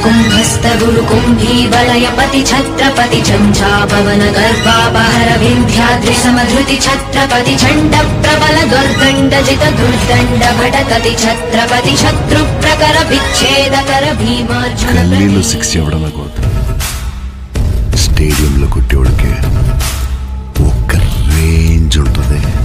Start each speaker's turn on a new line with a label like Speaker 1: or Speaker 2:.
Speaker 1: कुंभस्थ गुरु कुंभी वलयपति छत्रपति झंझापवन गर्भापहर विंध्याद्रि समधृति छत्रपति चंड प्रबल दुर्दंड जित दुर्दंड भटकति छत्रपति शत्रु प्रकर विच्छेदकर भीमार्जुन
Speaker 2: గల్లీలో 6 ఇవ్వడం నాకు స్టేడియంలో కొట్టేవాడికి ఒక రేంజ్ ఉంటుంది.